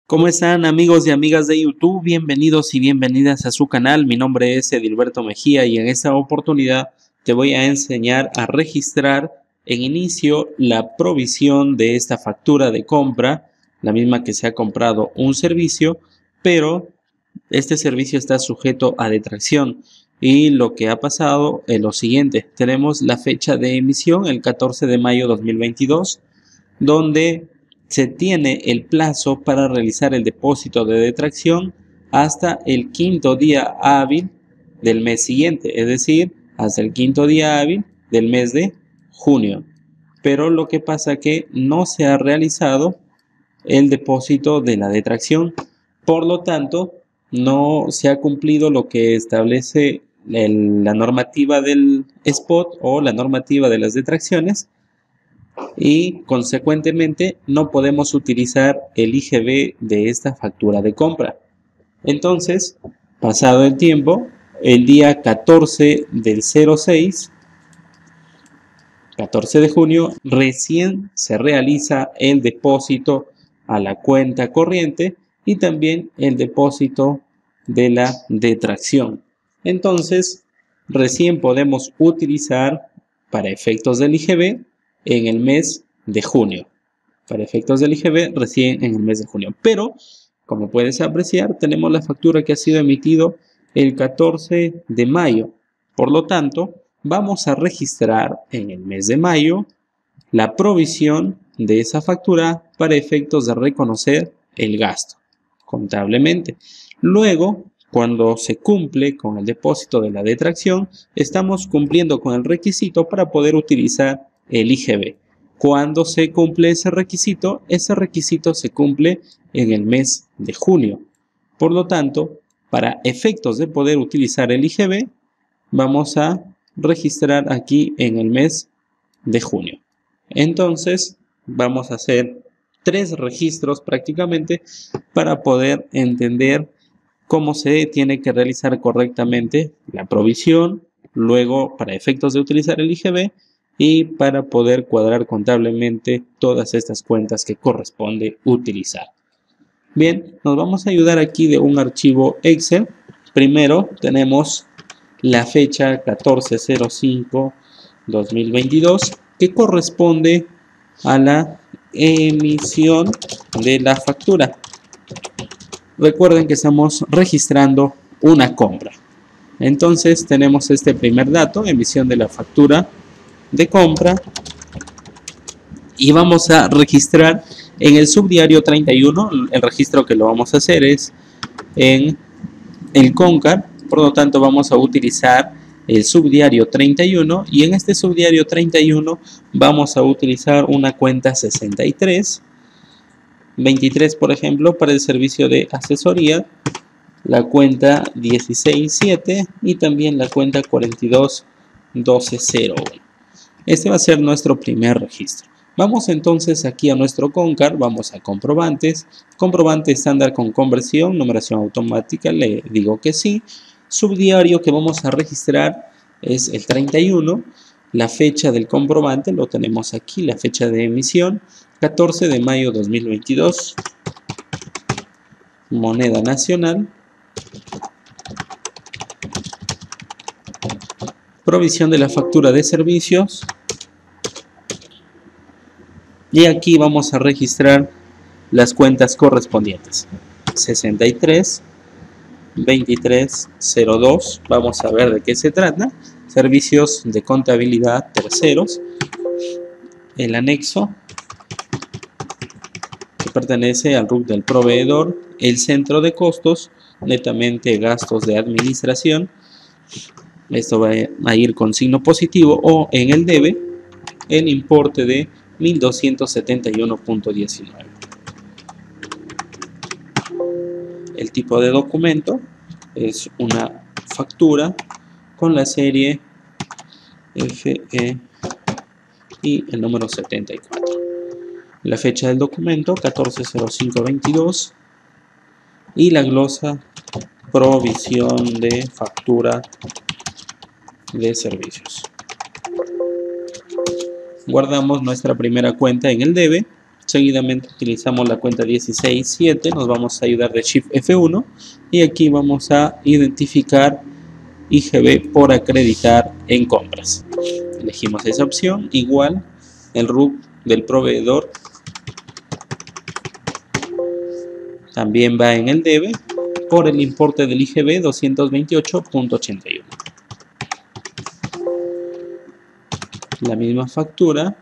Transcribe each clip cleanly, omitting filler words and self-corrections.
¿Cómo están amigos y amigas de YouTube? Bienvenidos y bienvenidas a su canal. Mi nombre es Edilberto Mejía y en esta oportunidad te voy a enseñar a registrar en inicio la provisión de esta factura de compra, la misma que se ha comprado un servicio, pero este servicio está sujeto a detracción. Y lo que ha pasado es lo siguiente: tenemos la fecha de emisión, el 14 de mayo 2022, donde se tiene el plazo para realizar el depósito de detracción hasta el quinto día hábil del mes siguiente, es decir, hasta el quinto día hábil del mes de junio. Pero lo que pasa es que no se ha realizado el depósito de la detracción, por lo tanto, no se ha cumplido lo que establece la normativa del spot o la normativa de las detracciones, y consecuentemente no podemos utilizar el IGB de esta factura de compra. Entonces, pasado el tiempo, el día 14 del 06, 14 de junio, recién se realiza el depósito a la cuenta corriente y también el depósito de la detracción. Entonces, recién podemos utilizar para efectos del IGB en el mes de junio. Para efectos del IGB, recién en el mes de junio. Pero, como puedes apreciar, tenemos la factura que ha sido emitido el 14 de mayo. Por lo tanto, vamos a registrar en el mes de mayo la provisión de esa factura para efectos de reconocer el gasto contablemente. Luego, cuando se cumple con el depósito de la detracción, estamos cumpliendo con el requisito para poder utilizar el IGB. Cuando se cumple ese requisito se cumple en el mes de junio. Por lo tanto, para efectos de poder utilizar el IGB, vamos a registrar aquí en el mes de junio. Entonces, vamos a hacer 3 registros prácticamente para poder entender cómo se tiene que realizar correctamente la provisión, luego para efectos de utilizar el IGB y para poder cuadrar contablemente todas estas cuentas que corresponde utilizar. Bien, nos vamos a ayudar aquí de un archivo Excel. Primero tenemos la fecha 14/05/2022 que corresponde a la emisión de la factura. Recuerden que estamos registrando una compra. Entonces tenemos este primer dato, emisión de la factura de compra, y vamos a registrar en el subdiario 31. El registro que lo vamos a hacer es en el CONCAR, por lo tanto vamos a utilizar el subdiario 31 y en este subdiario 31 vamos a utilizar una cuenta 63, 23 por ejemplo para el servicio de asesoría, la cuenta 16.7 y también la cuenta 42.12.01. Este va a ser nuestro primer registro. Vamos entonces aquí a nuestro CONCAR, vamos a comprobantes, comprobante estándar con conversión, numeración automática, le digo que sí. Subdiario que vamos a registrar es el 31, la fecha del comprobante lo tenemos aquí, la fecha de emisión, 14 de mayo 2022, moneda nacional, provisión de la factura de servicios. Y aquí vamos a registrar las cuentas correspondientes. 63, 2302. Vamos a ver de qué se trata. Servicios de contabilidad terceros. El anexo que pertenece al RUC del proveedor. El centro de costos, netamente gastos de administración. Esto va a ir con signo positivo, o en el debe, el importe de 1271.19. El tipo de documento es una factura con la serie FE y el número 74. La fecha del documento 14/05/22 y la glosa provisión de factura de servicios. Guardamos nuestra primera cuenta en el debe, Seguidamente utilizamos la cuenta 167, nos vamos a ayudar de Shift F1 y aquí vamos a identificar IGB por acreditar en compras. Elegimos esa opción, igual el RUC del proveedor también va en el debe por el importe del IGB 228.81. La misma factura,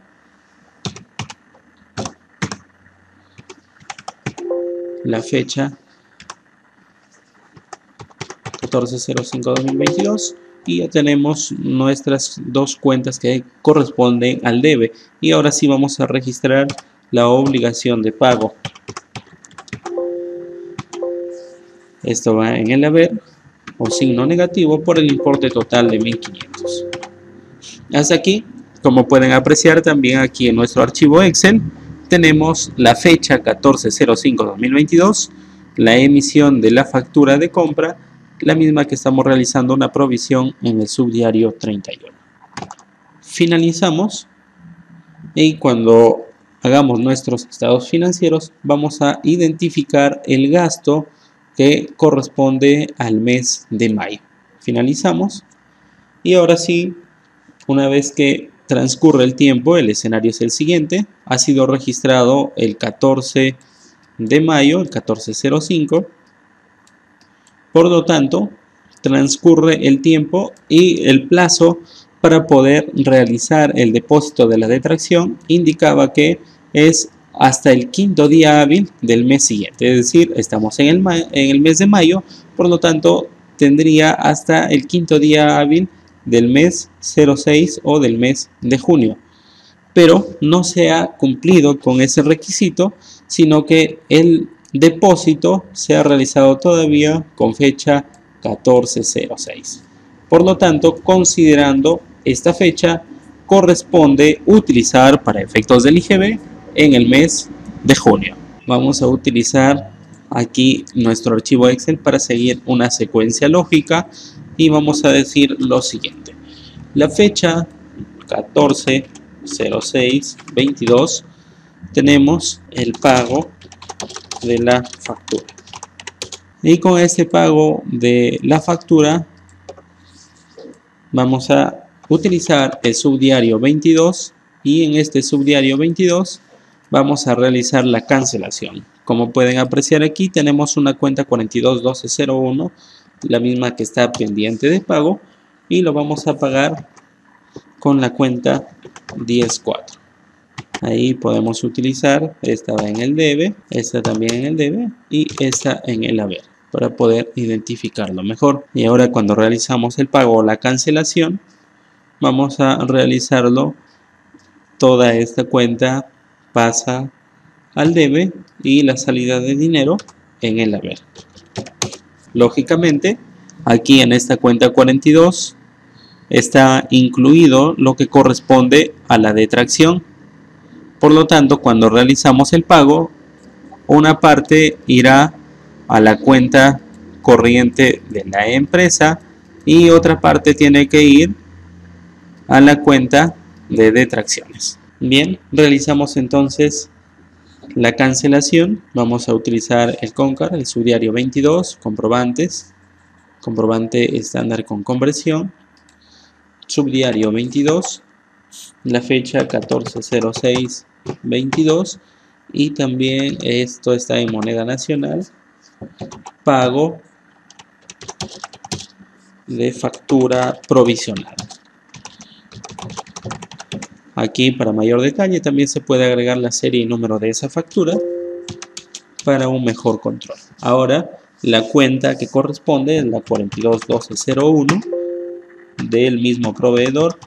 la fecha 14/05/2022 y ya tenemos nuestras dos cuentas que corresponden al debe. Y ahora sí vamos a registrar la obligación de pago. Esto va en el haber o signo negativo por el importe total de 1500. Hasta aquí, como pueden apreciar, también aquí en nuestro archivo Excel tenemos la fecha 14/05/2022, la emisión de la factura de compra, la misma que estamos realizando una provisión en el subdiario 31. Finalizamos y cuando hagamos nuestros estados financieros vamos a identificar el gasto que corresponde al mes de mayo. Finalizamos y ahora sí, una vez que transcurre el tiempo, el escenario es el siguiente. Ha sido registrado el 14 de mayo, el 14/05. Por lo tanto, transcurre el tiempo y el plazo para poder realizar el depósito de la detracción indicaba que es hasta el quinto día hábil del mes siguiente. Es decir, estamos en el mes de mayo, por lo tanto, tendría hasta el quinto día hábil del mes 06 o del mes de junio. Pero no se ha cumplido con ese requisito, sino que el depósito se ha realizado todavía con fecha 14/06. Por lo tanto, considerando esta fecha, corresponde utilizar para efectos del IGB en el mes de junio. Vamos a utilizar aquí nuestro archivo Excel para seguir una secuencia lógica y vamos a decir lo siguiente. La fecha 14/06/22 tenemos el pago de la factura. Y con este pago de la factura vamos a utilizar el subdiario 22 y en este subdiario 22 vamos a realizar la cancelación. Como pueden apreciar aquí tenemos una cuenta 421201, la misma que está pendiente de pago y lo vamos a pagar con la cuenta 104. Ahí podemos utilizar, esta va en el debe, esta también en el debe y esta en el haber para poder identificarlo mejor. Y ahora cuando realizamos el pago o la cancelación, vamos a realizarlo, toda esta cuenta pasa al debe y la salida de dinero en el haber. Lógicamente, aquí en esta cuenta 42 está incluido lo que corresponde a la detracción. Por lo tanto, cuando realizamos el pago, una parte irá a la cuenta corriente de la empresa y otra parte tiene que ir a la cuenta de detracciones. Bien, realizamos entonces la cancelación. Vamos a utilizar el CONCAR, el subdiario 22, comprobantes, comprobante estándar con conversión, subdiario 22, la fecha 14/06/22 y también esto está en moneda nacional, pago de factura provisional. Aquí para mayor detalle también se puede agregar la serie y número de esa factura para un mejor control. Ahora la cuenta que corresponde es la 421201 del mismo proveedor,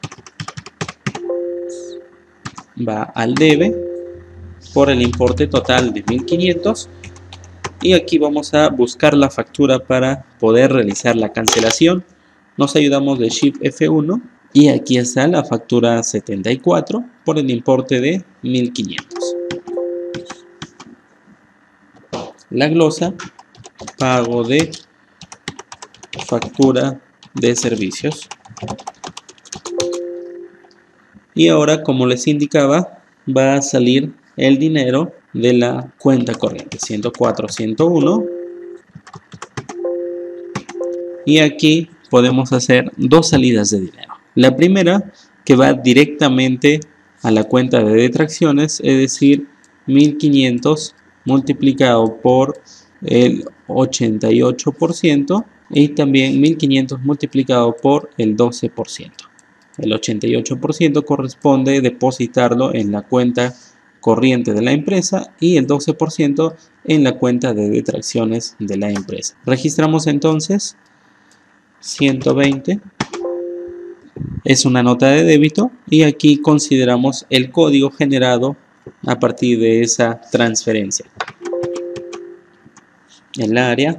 va al debe por el importe total de 1500 y aquí vamos a buscar la factura para poder realizar la cancelación. Nos ayudamos de Shift F1 y aquí está la factura 74 por el importe de 1500. La glosa, pago de factura de servicios. Y ahora, como les indicaba, va a salir el dinero de la cuenta corriente, 104, 101. Y aquí podemos hacer dos salidas de dinero. La primera, que va directamente a la cuenta de detracciones, es decir, 1500 multiplicado por el 88% y también 1500 multiplicado por el 12%. El 88% corresponde depositarlo en la cuenta corriente de la empresa y el 12% en la cuenta de detracciones de la empresa. Registramos entonces 120, es una nota de débito y aquí consideramos el código generado a partir de esa transferencia. El área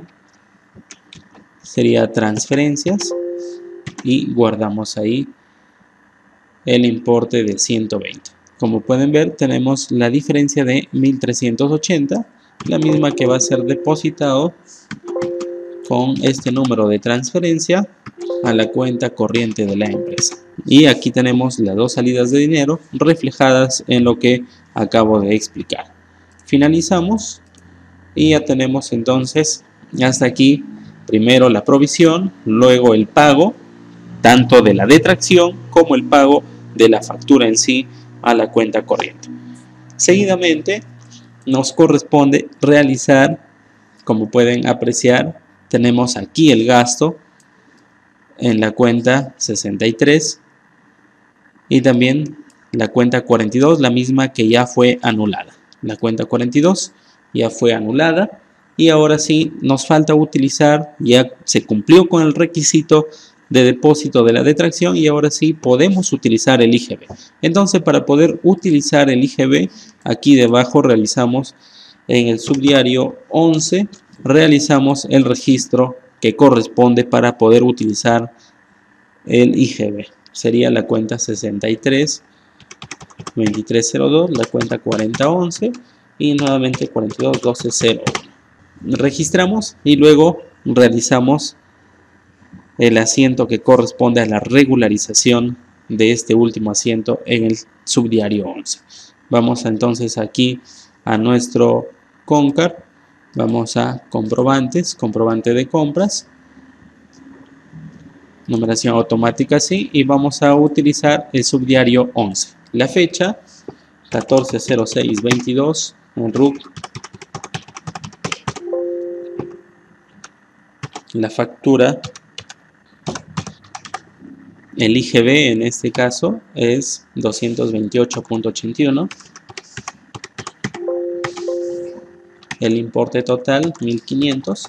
sería transferencias y guardamos ahí el importe de 120. Como pueden ver, tenemos la diferencia de 1380, la misma que va a ser depositado con este número de transferencia a la cuenta corriente de la empresa. Y aquí tenemos las dos salidas de dinero reflejadas en lo que acabo de explicar. Finalizamos y ya tenemos entonces hasta aquí primero la provisión, luego el pago tanto de la detracción como el pago de la factura en sí a la cuenta corriente. Seguidamente nos corresponde realizar, como pueden apreciar, tenemos aquí el gasto en la cuenta 63 y también la cuenta 42, la misma que ya fue anulada. La cuenta 42 ya fue anulada y ahora sí nos falta utilizar, ya se cumplió con el requisito de depósito de la detracción y ahora sí podemos utilizar el IGB. Entonces, para poder utilizar el IGB, aquí debajo realizamos en el subdiario 11, realizamos el registro que corresponde para poder utilizar el IGB. Sería la cuenta 63 2302, la cuenta 4011 y nuevamente 42 1201. Registramos y luego realizamos el asiento que corresponde a la regularización de este último asiento en el subdiario 11. Vamos entonces aquí a nuestro CONCAR, vamos a comprobantes, comprobante de compras, numeración automática sí, y vamos a utilizar el subdiario 11. La fecha 14/06/22 en RUC. La factura, el IGB en este caso es 228.81. El importe total 1500.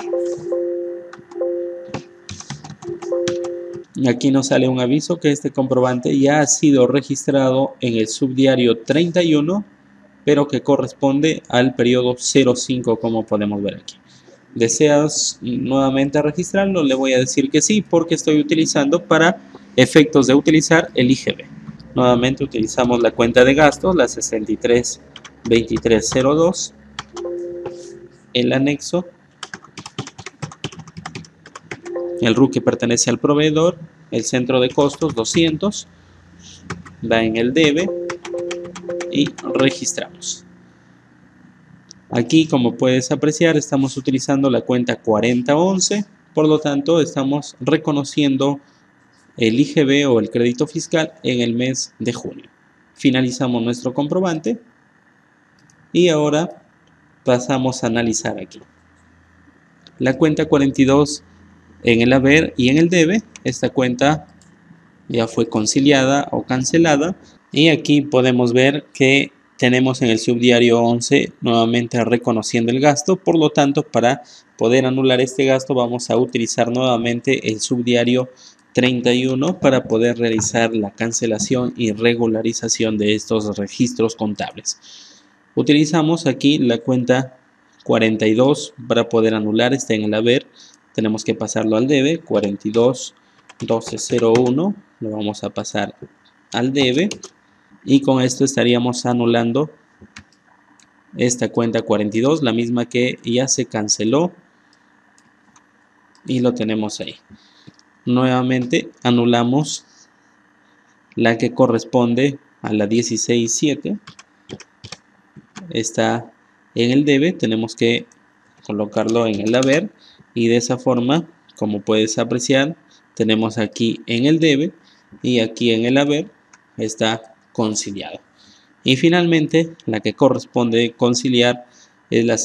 Aquí nos sale un aviso que este comprobante ya ha sido registrado en el subdiario 31, pero que corresponde al periodo 05, como podemos ver aquí. ¿Deseas nuevamente registrarlo? Le voy a decir que sí, porque estoy utilizando para efectos de utilizar el IGB. Nuevamente utilizamos la cuenta de gastos, la 632302, el anexo, el RUC que pertenece al proveedor, el centro de costos 200, va en el debe y registramos. Aquí, como puedes apreciar, estamos utilizando la cuenta 4011, por lo tanto estamos reconociendo el IGB o el crédito fiscal en el mes de junio. Finalizamos nuestro comprobante y ahora pasamos a analizar aquí. La cuenta 42 en el haber y en el debe, esta cuenta ya fue conciliada o cancelada y aquí podemos ver que tenemos en el subdiario 11 nuevamente reconociendo el gasto, por lo tanto para poder anular este gasto vamos a utilizar nuevamente el subdiario 31 para poder realizar la cancelación y regularización de estos registros contables. Utilizamos aquí la cuenta 42 para poder anular, está en el haber, tenemos que pasarlo al debe, 42 1201, lo vamos a pasar al debe y con esto estaríamos anulando esta cuenta 42, la misma que ya se canceló y lo tenemos ahí. Nuevamente anulamos la que corresponde a la 16.7 está en el debe, tenemos que colocarlo en el haber, y de esa forma, como puedes apreciar, tenemos aquí en el debe y aquí en el haber está conciliado. Y finalmente, la que corresponde conciliar es la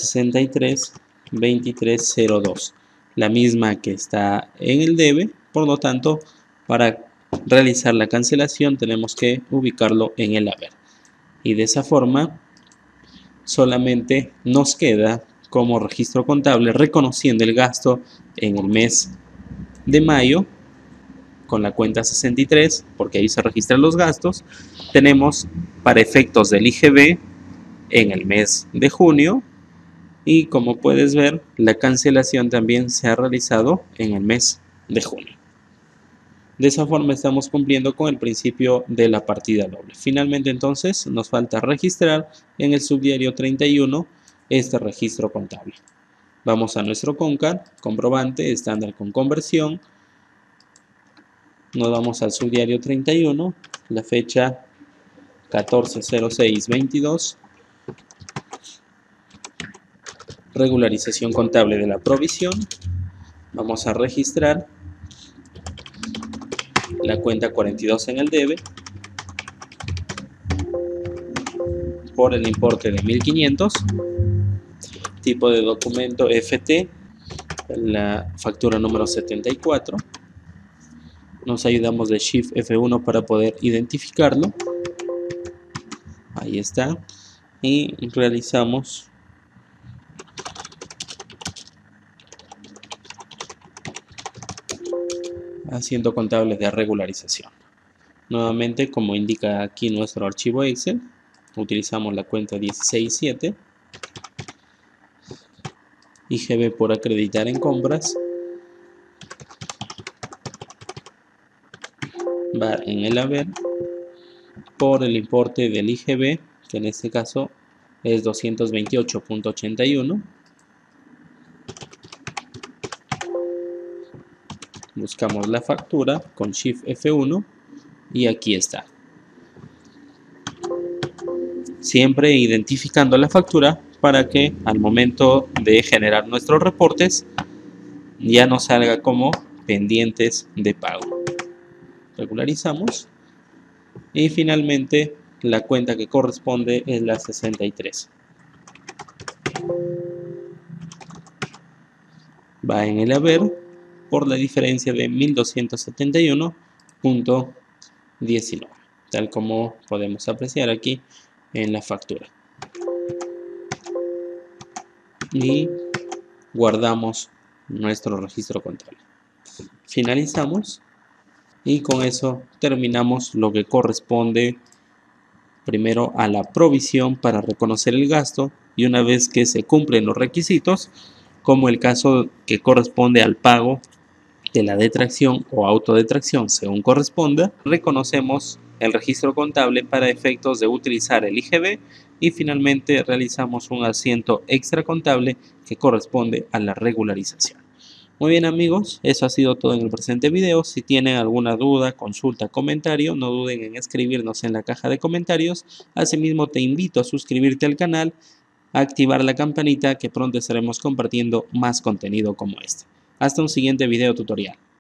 632302, la misma que está en el debe. Por lo tanto, para realizar la cancelación tenemos que ubicarlo en el haber. Y de esa forma, solamente nos queda como registro contable reconociendo el gasto en el mes de mayo con la cuenta 63, porque ahí se registran los gastos. Tenemos para efectos del IGB en el mes de junio, y como puedes ver, la cancelación también se ha realizado en el mes de junio. De esa forma estamos cumpliendo con el principio de la partida doble. Finalmente, entonces, nos falta registrar en el subdiario 31 este registro contable. Vamos a nuestro CONCAR, comprobante estándar con conversión. Nos vamos al subdiario 31, la fecha 14/06/22. Regularización contable de la provisión. Vamos a registrar la cuenta 42 en el debe por el importe de 1500. Tipo de documento FT, la factura número 74. Nos ayudamos de Shift F1 para poder identificarlo. Ahí está. Y realizamos haciendo contables de regularización. Nuevamente, como indica aquí nuestro archivo Excel, utilizamos la cuenta 167, IGB por acreditar en compras, va en el haber por el importe del IGB, que en este caso es 228.81. Buscamos la factura con Shift F1 y aquí está. Siempre identificando la factura para que al momento de generar nuestros reportes ya nos salga como pendientes de pago. Regularizamos y finalmente la cuenta que corresponde es la 63. Va en el haber por la diferencia de 1271.19, tal como podemos apreciar aquí en la factura. Y guardamos nuestro registro contable. Finalizamos y con eso terminamos lo que corresponde primero a la provisión para reconocer el gasto, y una vez que se cumplen los requisitos, como el caso que corresponde al pago de la detracción o autodetracción según corresponda, reconocemos el registro contable para efectos de utilizar el IGB y finalmente realizamos un asiento extra contable que corresponde a la regularización. Muy bien amigos, eso ha sido todo en el presente video. Si tienen alguna duda, consulta, comentario, no duden en escribirnos en la caja de comentarios. Asimismo te invito a suscribirte al canal, a activar la campanita, que pronto estaremos compartiendo más contenido como este. Hasta un siguiente video tutorial.